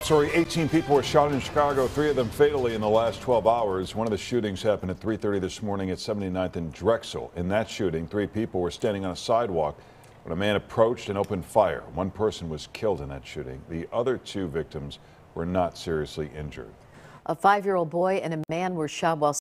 Sorry, 18 people were shot in Chicago, 3 of them fatally in the last 12 hours. One of the shootings happened at 3:30 this morning at 79th and Drexel. In that shooting, 3 people were standing on a sidewalk when a man approached and opened fire. One person was killed in that shooting. The other 2 victims were not seriously injured. A 5-year-old boy and a man were shot while